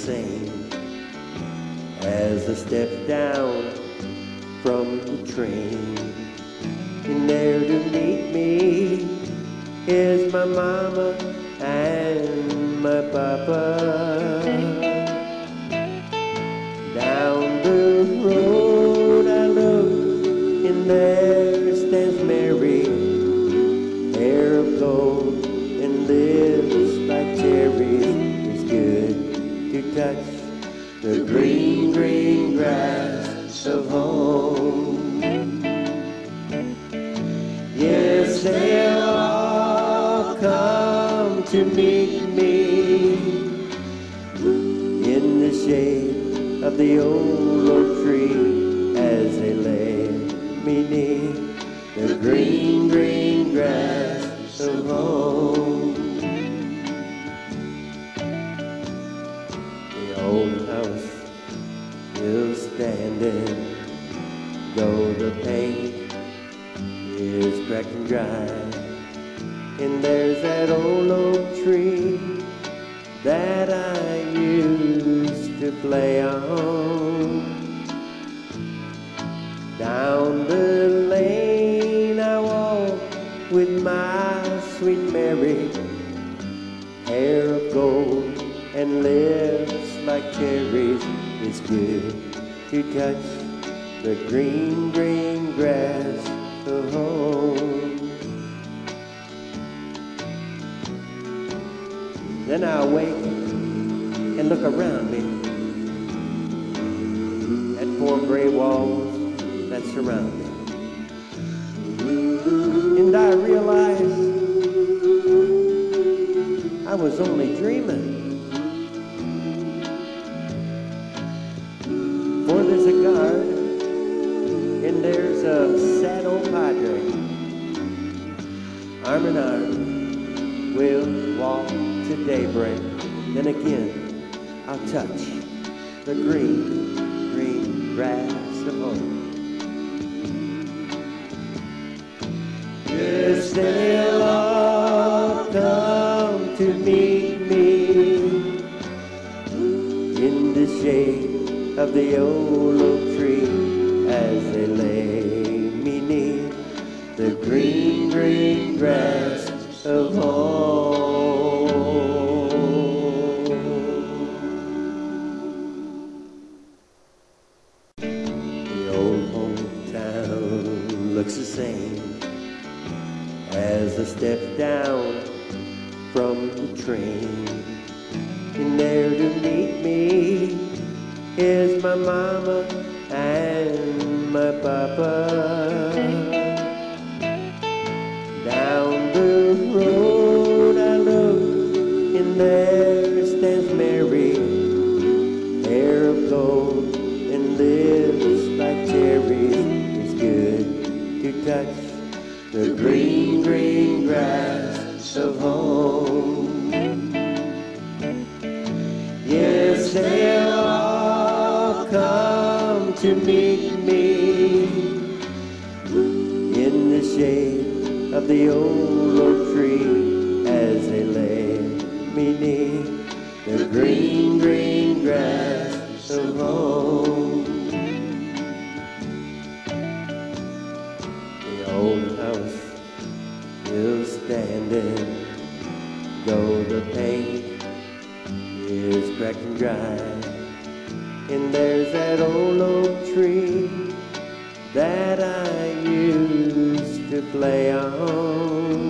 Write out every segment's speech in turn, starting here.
same as I step down from the train. And there to meet me is my mama and my papa. Down the road I look, and there stands Mary, hair of gold and lips like cherries. It's good to touch the green, green grass of home. Yes, they'll all come to meet me in the shade of the old oak tree as they lay me near the green, green grass of home. The old house is standing, though the paint is cracked and dry. And there's that old oak tree that I used to play on. Down the lane I walk with my sweet Mary, hair of gold and lips like cherries. It's good to touch the green, green grass of home. Then I wake and look around me at four gray walls that surround me. And I realize I was only dreaming. For there's a guard and there's a sad old padre. Arm in arm we'll walk to daybreak. Then again I'll touch the green, green grass of home. Yes, they'll all come to meet me in the shade of the old oak tree as they lay me near the green, green grass of home. The old hometown looks the same as I step down from the train. And there to meet me is my mama and my papa. Down the road I look, and there stands Mary, hair of gold and lips like cherries. It's good to touch the green, green grass of home. Yes, they'll all come to meet me in the shade of the old oak tree as they lay me near the green, green grass of home. The old house is standing, though the paint is cracked and dry. And there's that old oak tree that I used to play on.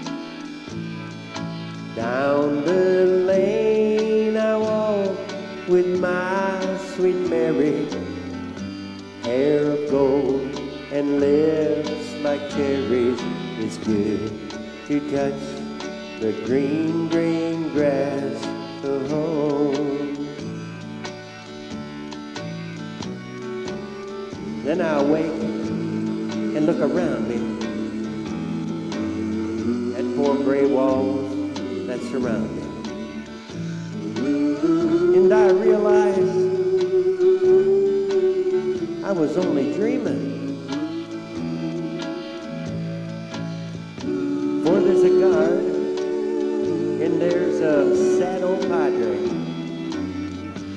Down the lane I walk with my sweet Mary, hair of gold and lips like cherries. It's good to touch the green, green grass of home. Then I wake and look around me at four gray walls that surround me. And I realize I was only dreaming. For there's a guard and there's a sad old padre.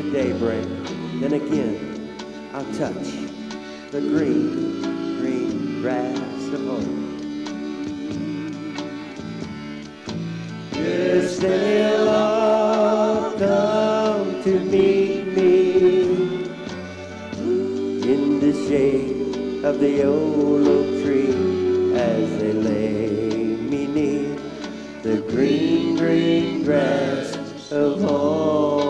to daybreak. Then again, I'll touch the green, green grass of home. Yes, they'll all come to meet me in the shade of the old oak tree as they lay me near the green, green grass of home.